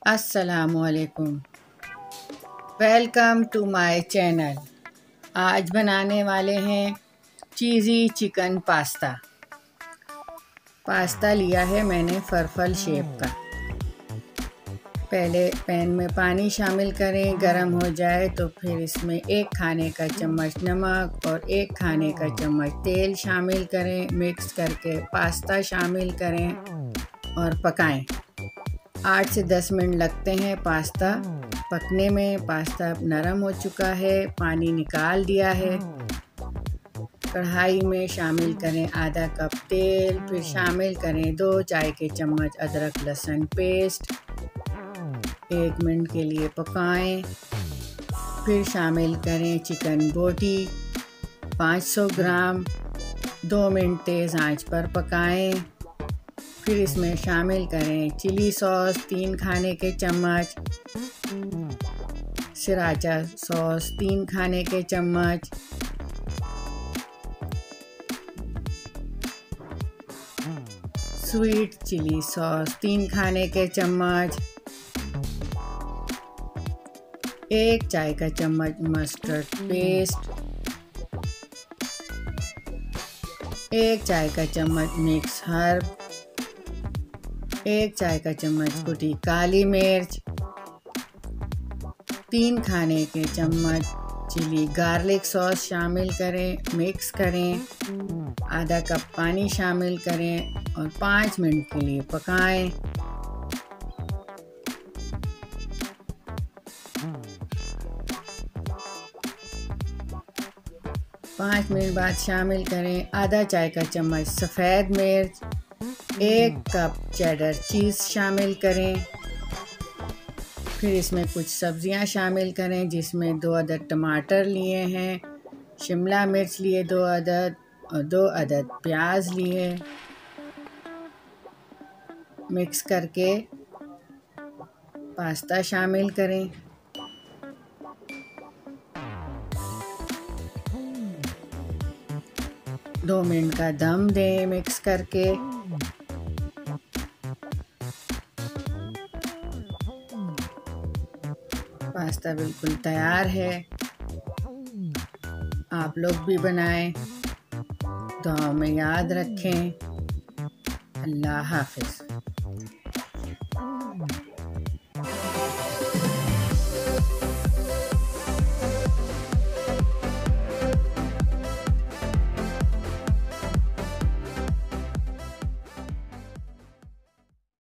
अस्सलामुअलैकुम। Welcome to my channel. आज बनाने वाले हैं चीज़ी चिकन पास्ता। पास्ता लिया है मैंने फरफल शेप का। पहले पैन में पानी शामिल करें, गरम हो जाए तो फिर इसमें 1 खाने का चम्मच नमक और 1 खाने का चम्मच तेल शामिल करें। मिक्स करके पास्ता शामिल करें और पकाएं। 8 से 10 मिनट लगते हैं पास्ता पकने में। पास्ता नरम हो चुका है, पानी निकाल दिया है। कढ़ाई में शामिल करें आधा कप तेल, फिर शामिल करें 2 चाय के चम्मच अदरक लहसुन पेस्ट। 1 मिनट के लिए पकाएं। फिर शामिल करें चिकन बोटी 500 ग्राम। 2 मिनट तेज़ आंच पर पकाएं। फिर इसमें शामिल करें चिली सॉस 3 खाने के चम्मच, सिराचा सॉस 3 खाने के चम्मच, स्वीट चिली सॉस 3 खाने के चम्मच, 1 चाय का चम्मच मस्टर्ड पेस्ट, 1 चाय का चम्मच मिक्स हर्ब, 1 चाय का चम्मच कुटी काली मिर्च, 3 खाने के चम्मच चिली गार्लिक सॉस शामिल करें। मिक्स करें। आधा कप पानी शामिल करें और 5 मिनट के लिए पकाएं। पाँच मिनट बाद शामिल करें आधा चाय का चम्मच सफ़ेद मिर्च, 1 कप चेडर चीज़ शामिल करें। फिर इसमें कुछ सब्जियां शामिल करें, जिसमें 2 अदद टमाटर लिए हैं, शिमला मिर्च लिए 2 अदद और 2 अदद प्याज लिए। मिक्स करके पास्ता शामिल करें। दो मिनट का दम दें मिक्स करके। पास्ता बिल्कुल तैयार है। आप लोग भी बनाएं। दुआ में याद रखें। अल्लाह हाफ़िज़।